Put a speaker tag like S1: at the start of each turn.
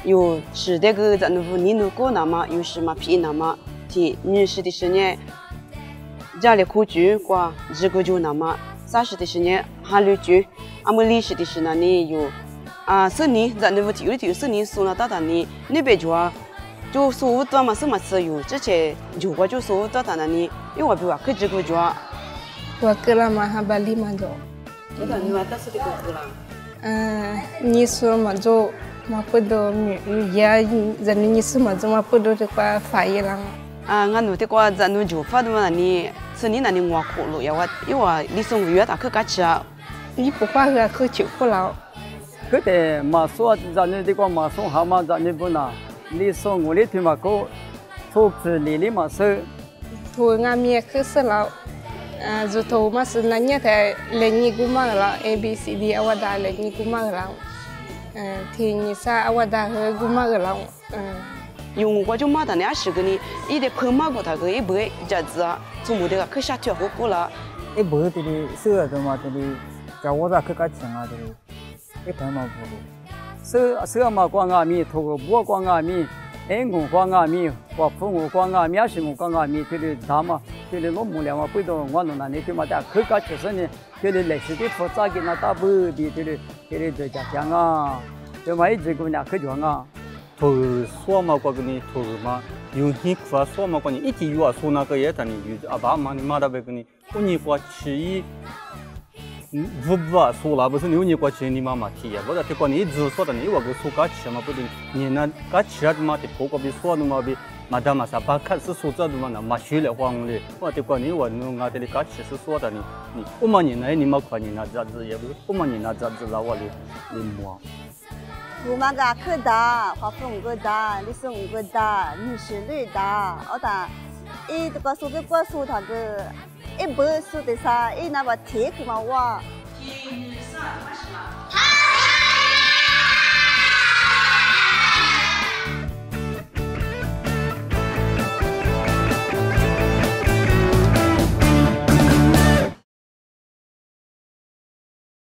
S1: 有是这个咱们你能过那么有什么皮那么的女士的时间，家里苦居过这个就那么30的时间还留居，俺们历史的是那里有4年咱们有4年送了到那里那边就收多嘛什么事有之前就我就收到那里，因为我比如这个就
S2: 我给了嘛哈巴里嘛就。
S1: 这个你话到是这个了。
S2: 你说嘛就嘛不多也咱你说嘛就嘛不多这块发一了。
S1: 俺努的话咱努就发的嘛你是你那里我苦了呀我因为你送月打去干吃啊。
S2: 你不花个去就不了。
S3: 可得嘛说咱努的话嘛送好嘛咱努不拿，你送我的腿嘛够，出去里嘛收。
S2: 图俺们去是了。就头嘛是那年在来尼古马了 A B C D 阿瓦达来尼古马了，听你说阿瓦达和古马了，
S1: 用我就买的那10个呢，一点碰马过他个一杯这子啊，从我这个去下跳火锅了。
S3: 一杯这里收的嘛这里，叫我咋去干钱啊这里，一盆嘛不的，收嘛光阿米，头个不光阿米。我光阿米，我父我光阿米，是我光阿米，这里他嘛，这里老木了嘛，不懂我弄那里就嘛的，可搞吃呢，这里历史的复杂的那大不的，这里在家乡啊，就嘛一直跟人家去讲啊。
S4: 头说嘛，过个你头嘛，有你话说嘛，过你一直有说那个也等你有，爸妈你妈那边个你，过你话吃。不说了，不是你过去你妈妈提呀，我在这过你一直说的你我个说干吃嘛不对，你那干吃的嘛的不过比说的嘛比，嘛的嘛啥把开始说这的嘛那嘛学了慌的，我这过你我弄啊这里干吃是说的你不嘛你那你嘛快你那这子也不是不嘛你那这子老我的你摸。
S5: 我们家可大，花风个大，历史个大，历史率大，我打，这个说的过说他个。一本书的啥，一那么铁可嘛哇。
S1: 铁啥嘛是嘛？